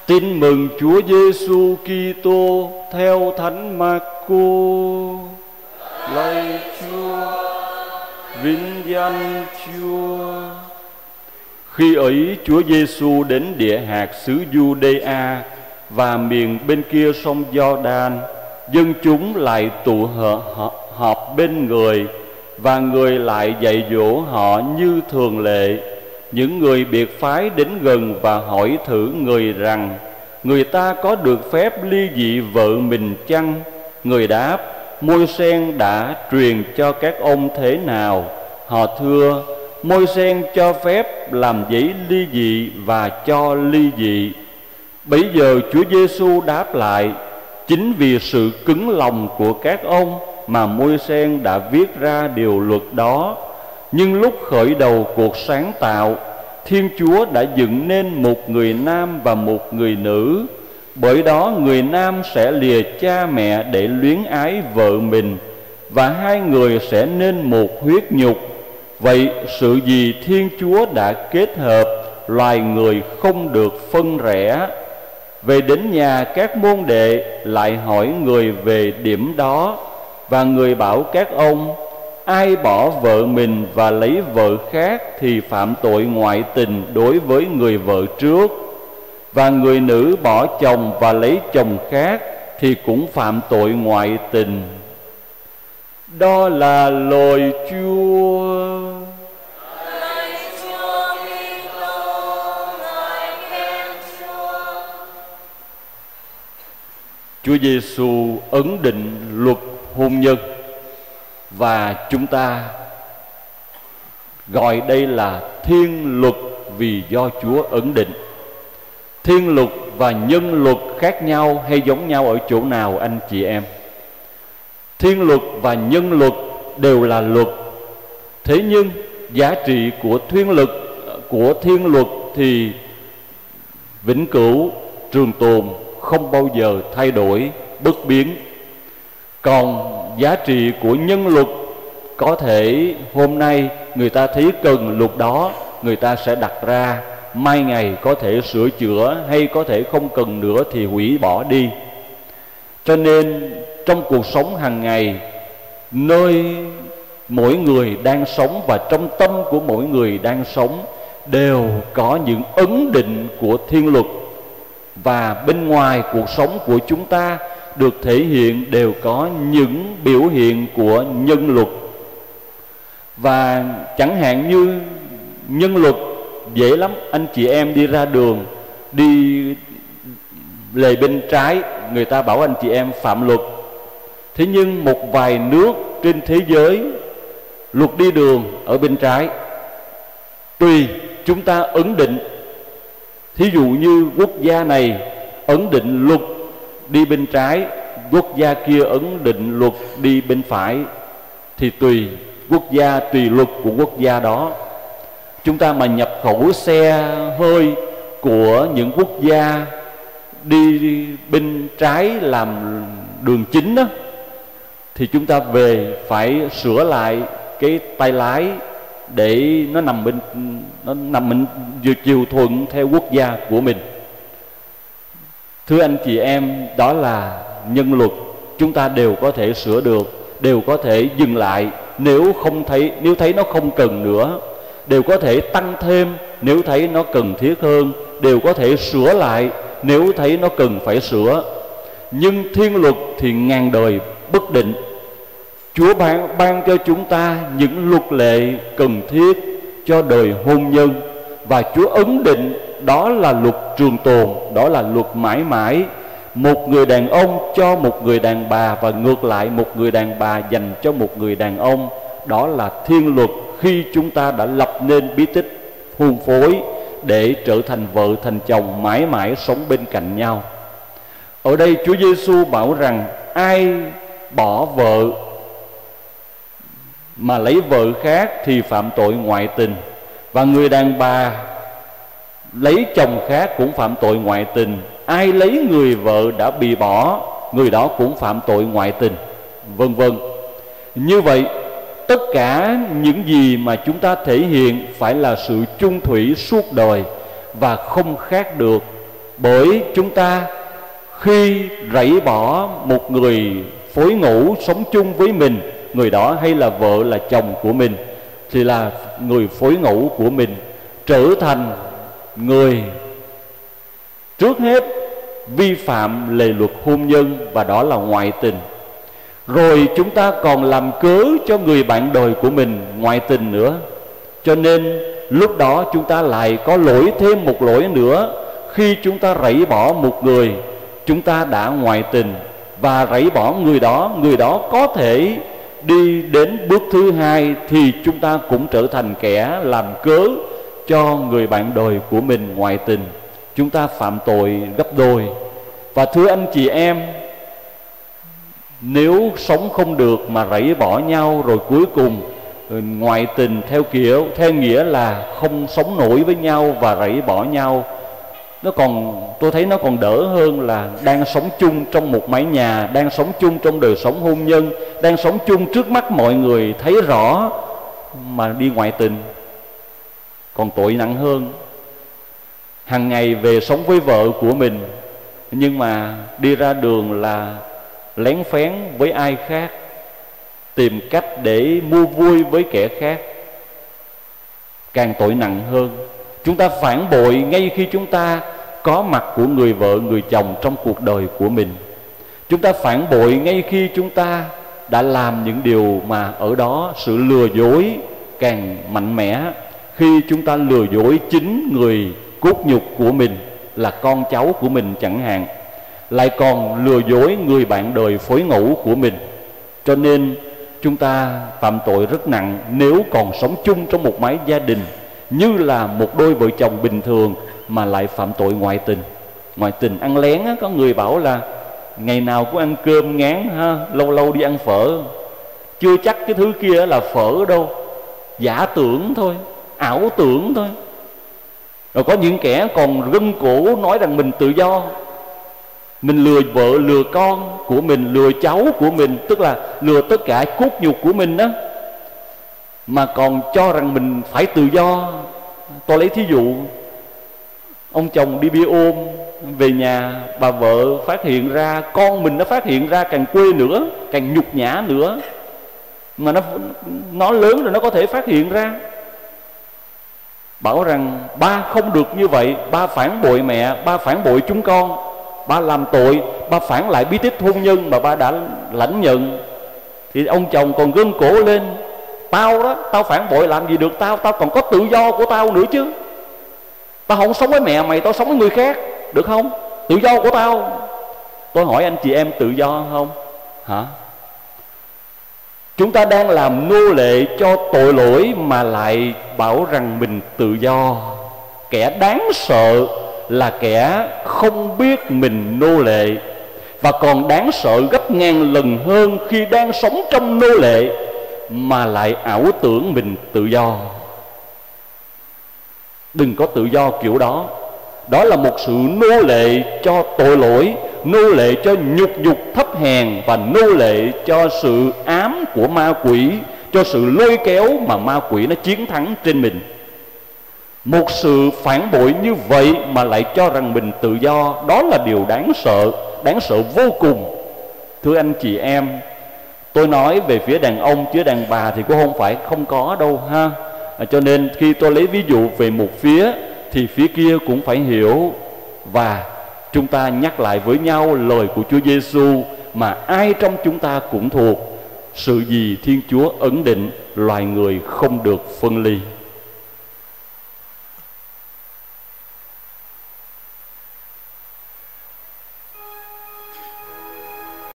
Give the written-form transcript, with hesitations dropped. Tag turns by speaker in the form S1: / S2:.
S1: Tin mừng Chúa Giêsu Kitô theo Thánh Marco. Lạy Chúa, vinh danh Chúa. Khi ấy Chúa Giêsu đến địa hạt xứ Giu-đê-a và miền bên kia sông Gio-đan. Dân chúng lại tụ họp bên người, và người lại dạy dỗ họ như thường lệ. Những người biệt phái đến gần và hỏi thử người rằng: người ta có được phép ly dị vợ mình chăng? Người đáp: Môi-se đã truyền cho các ông thế nào? Họ thưa: Môi-se cho phép làm giấy ly dị và cho ly dị. Bấy giờ Chúa Giêsu đáp lại: chính vì sự cứng lòng của các ông mà Môi-se đã viết ra điều luật đó. Nhưng lúc khởi đầu cuộc sáng tạo, Thiên Chúa đã dựng nên một người nam và một người nữ. Bởi đó người nam sẽ lìa cha mẹ để luyến ái vợ mình, và hai người sẽ nên một huyết nhục. Vậy sự gì Thiên Chúa đã kết hợp, loài người không được phân rẽ. Về đến nhà, các môn đệ lại hỏi người về điểm đó. Và người bảo các ông: ai bỏ vợ mình và lấy vợ khác thì phạm tội ngoại tình đối với người vợ trước. Và người nữ bỏ chồng và lấy chồng khác thì cũng phạm tội ngoại tình. Đó là lời Chúa. Chúa Giêsu ấn định luật hôn nhân, và chúng ta gọi đây là thiên luật vì do Chúa ấn định. Thiên luật và nhân luật khác nhau hay giống nhau ở chỗ nào anh chị em? Thiên luật và nhân luật đều là luật. Thế nhưng giá trị của thiên luật thì vĩnh cửu, trường tồn, không bao giờ thay đổi, bất biến. Còn giá trị của nhân luật có thể hôm nay người ta thấy cần luật đó, người ta sẽ đặt ra, mai ngày có thể sửa chữa, hay có thể không cần nữa thì hủy bỏ đi. Cho nên trong cuộc sống hàng ngày, nơi mỗi người đang sống và trong tâm của mỗi người đang sống đều có những ấn định của thiên luật. Và bên ngoài cuộc sống của chúng ta được thể hiện đều có những biểu hiện của nhân luật. Và chẳng hạn như nhân luật dễ lắm, anh chị em đi ra đường, đi lề bên trái, người ta bảo anh chị em phạm luật. Thế nhưng một vài nước trên thế giới, luật đi đường ở bên trái, tùy chúng ta ấn định. Thí dụ như quốc gia này ấn định luật đi bên trái, quốc gia kia ấn định luật đi bên phải, thì tùy quốc gia, tùy luật của quốc gia đó. Chúng ta mà nhập khẩu xe hơi của những quốc gia đi bên trái làm đường chính đó, thì chúng ta về phải sửa lại cái tay lái để nó nằm bên chiều thuận theo quốc gia của mình. Thưa anh chị em, đó là nhân luật. Chúng ta đều có thể sửa được, đều có thể dừng lại nếu thấy nó không cần nữa, đều có thể tăng thêm nếu thấy nó cần thiết hơn, đều có thể sửa lại nếu thấy nó cần phải sửa. Nhưng thiên luật thì ngàn đời bất định. Chúa ban cho chúng ta những luật lệ cần thiết cho đời hôn nhân, và Chúa ấn định đó là luật trường tồn, đó là luật mãi mãi. Một người đàn ông cho một người đàn bà, và ngược lại một người đàn bà dành cho một người đàn ông. Đó là thiên luật khi chúng ta đã lập nên bí tích hôn phối để trở thành vợ thành chồng mãi mãi sống bên cạnh nhau. Ở đây Chúa Giêsu bảo rằng ai bỏ vợ mà lấy vợ khác thì phạm tội ngoại tình, và người đàn bà lấy chồng khác cũng phạm tội ngoại tình. Ai lấy người vợ đã bị bỏ, người đó cũng phạm tội ngoại tình, vân vân. Như vậy, tất cả những gì mà chúng ta thể hiện phải là sự chung thủy suốt đời, và không khác được Bởi chúng ta khi rẫy bỏ một người phối ngẫu sống chung với mình, người đó hay là vợ là chồng của mình, thì là người phối ngẫu của mình, trở thành người trước hết vi phạm lề luật hôn nhân, và đó là ngoại tình. Rồi chúng ta còn làm cớ cho người bạn đời của mình ngoại tình nữa. Cho nên lúc đó chúng ta lại có lỗi thêm một lỗi nữa. Khi chúng ta rẫy bỏ một người, chúng ta đã ngoại tình, và rẫy bỏ người đó có thể đi đến bước thứ hai, thì chúng ta cũng trở thành kẻ làm cớ cho người bạn đời của mình ngoại tình. Chúng ta phạm tội gấp đôi. Và thưa anh chị em, nếu sống không được mà rẫy bỏ nhau, rồi cuối cùng ngoại tình theo nghĩa là không sống nổi với nhau và rẫy bỏ nhau, tôi thấy nó còn đỡ hơn là đang sống chung trong một mái nhà, đang sống chung trong đời sống hôn nhân, đang sống chung trước mắt mọi người thấy rõ mà đi ngoại tình, còn tội nặng hơn. Hằng ngày về sống với vợ của mình, nhưng mà đi ra đường là lén phén với ai khác, tìm cách để mua vui với kẻ khác, càng tội nặng hơn. Chúng ta phản bội ngay khi chúng ta có mặt của người vợ, người chồng trong cuộc đời của mình. Chúng ta phản bội ngay khi chúng ta đã làm những điều mà ở đó sự lừa dối càng mạnh mẽ. Khi chúng ta lừa dối chính người cốt nhục của mình, là con cháu của mình chẳng hạn, lại còn lừa dối người bạn đời phối ngẫu của mình. Cho nên chúng ta phạm tội rất nặng nếu còn sống chung trong một mái gia đình như là một đôi vợ chồng bình thường mà lại phạm tội ngoại tình. Ngoại tình ăn lén á, có người bảo là ngày nào cũng ăn cơm ngán ha, lâu lâu đi ăn phở. Chưa chắc cái thứ kia là phở đâu, giả tưởng thôi, ảo tưởng thôi. Rồi có những kẻ còn gân cổ nói rằng mình tự do, mình lừa vợ, lừa con của mình, lừa cháu của mình, tức là lừa tất cả cốt nhục của mình đó, mà còn cho rằng mình phải tự do. Tôi lấy thí dụ, ông chồng đi bia ôm, về nhà bà vợ phát hiện ra, con mình nó phát hiện ra, càng quê nữa, càng nhục nhã nữa. Mà nó lớn rồi nó có thể phát hiện ra, bảo rằng ba không được như vậy, ba phản bội mẹ, ba phản bội chúng con, ba làm tội, ba phản lại bí tích hôn nhân mà ba đã lãnh nhận. Thì ông chồng còn gân cổ lên, tao đó, tao phản bội làm gì được tao, tao còn có tự do của tao nữa chứ. Tao không sống với mẹ mày, tao sống với người khác, được không? Tự do của tao. Tôi hỏi anh chị em, tự do không? Hả? Chúng ta đang làm nô lệ cho tội lỗi mà lại bảo rằng mình tự do. Kẻ đáng sợ là kẻ không biết mình nô lệ, và còn đáng sợ gấp ngàn lần hơn khi đang sống trong nô lệ mà lại ảo tưởng mình tự do. Đừng có tự do kiểu đó. Đó là một sự nô lệ cho tội lỗi, nô lệ cho nhục dục thấp hèn, và nô lệ cho sự ám của ma quỷ, cho sự lôi kéo mà ma quỷ nó chiến thắng trên mình. Một sự phản bội như vậy mà lại cho rằng mình tự do, đó là điều đáng sợ vô cùng. Thưa anh chị em, tôi nói về phía đàn ông chứ đàn bà thì cũng không phải không có đâu ha. Cho nên khi tôi lấy ví dụ về một phía thì phía kia cũng phải hiểu. Và chúng ta nhắc lại với nhau lời của Chúa Giêsu mà ai trong chúng ta cũng thuộc: sự gì Thiên Chúa ấn định, loài người không được phân ly.